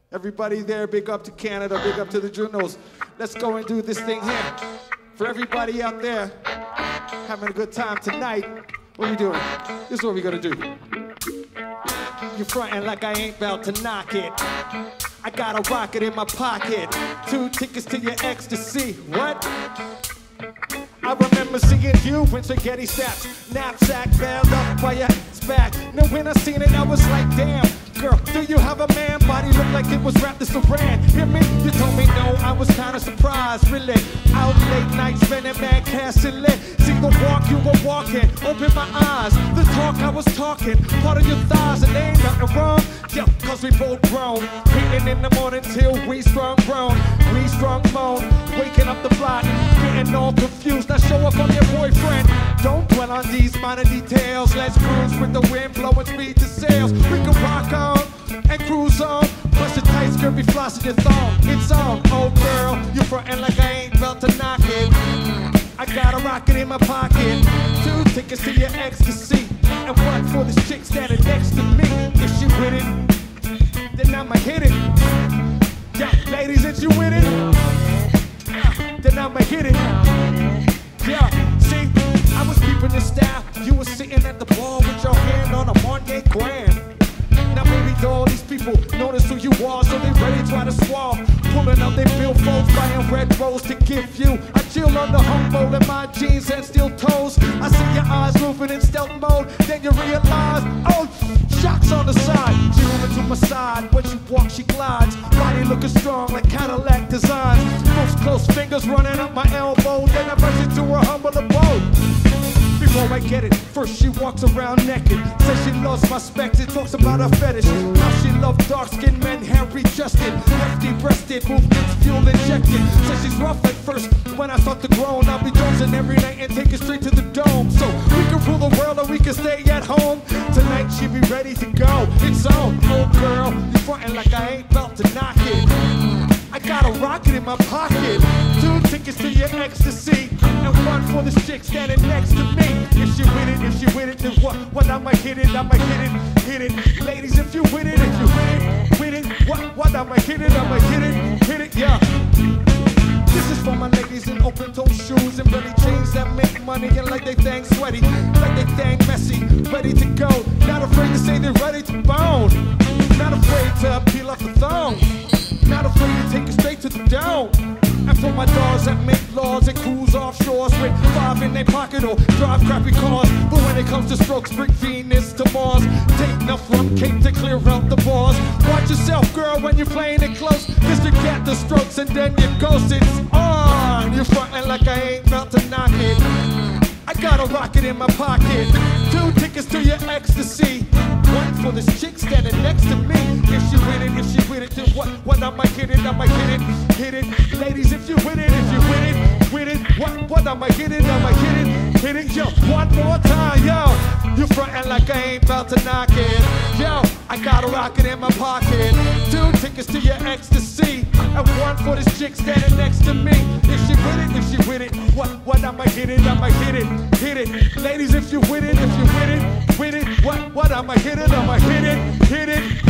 Everybody there, big up to Canada, big up to the Junos. Let's go and do this thing here. For everybody out there having a good time tonight, what are we doing? This is what we're gonna do. You're frontin' like I ain't about to knock it. I got a rocket in my pocket. 2 tickets to your ecstasy. What? I remember seeing you in spaghetti straps, knapsack bailed up by your back. Now when I seen it, I was like, damn. Girl, do you have a man? Body looked like it was wrapped in saran. Hear me? You told me no, I was kinda surprised, really. Out late night, spending mad cash and lit. See the walk you were walking, open my eyes. The talk I was talking, part of your thighs, and there ain't nothing wrong. Yeah, cause we both grown. Hitting in the morning till we strong grown. We strong moan, waking up the block, getting all confused. Now show up on your boyfriend. Don't dwell on these minor details. Let's cruise with the wind blowing speed to sails. We can rock on and cruise on. Plus your tight skirt be flossing your thong. It's on, oh girl, you frontin' like I ain't about to knock it. I got a rocket in my pocket. 2 tickets to your ecstasy, and 1 for this chick standing next to me. If she with it, then I'ma hit it. Yeah, ladies, if you with it, then I'ma hit it. Yeah, see, I was keeping your style. You were sitting at the bar with your hand on a Marnier Grand. Now maybe all these people notice who you are, so they ready to try to swab. Pulling out their billfolds, buying red rose to give you. I chill on the humble in my jeans and steel toes. I see your eyes moving in stealth mode, then you realize, oh, shots on the side. She moving to my side, when she walks she glides. Body looking strong like Cadillac designs. Most close fingers running up my elbow, then I rush into her humble abode. Before I get it, first she walks around naked. Says she loves my specs, it talks about her fetish. How she loves dark-skinned men, hairy-chested, hefty-breasted, movements fuel injected. Says she's rough at first, when I start to groan, I'll be dozing every night and take it straight to the dome. So we can rule the world or we can stay at home. Tonight she be ready to go, it's on. Oh girl, you frontin' like I ain't about to knock it. I got a rocket in my pocket. 2 tickets to your ecstasy, and 1 for this chick standing next to me. If she with it, then what? I'ma hit it, hit it. Ladies, if you with it, what? I'ma hit it, yeah. This is for my ladies in open-toe shoes and belly chains that make money and like they thang sweaty, like they thang messy, ready to go. Not afraid to say they're ready to bone. Not afraid to peel off the thong. Not afraid to take it straight to the dome. And for my dogs that make laws and cruise offshores with 5 in their pocket or drive crappy cars. But when it comes to strokes, bring Venus to Mars. Take enough rum cake to clear out the bars. Watch yourself, girl, when you're playing it close, cause you get the strokes and then you ghost. It's on. You're frontin' like I ain't about to knock it. I got a rocket in my pocket. 2 tickets to your ecstasy, 1 for this chick standing next to me. If she with it, then what? I'ma hit it. Ladies, if you with it, what? I'ma hit it, yo. 1 more time, yo. You frontin' like I ain't about to knock it. Yo, I got a rocket in my pocket. 2 tickets to your ecstasy, and 1 for this chick standing next to me. If she with it, what? I'ma hit it. Ladies, if you with it, what? I'ma hit it.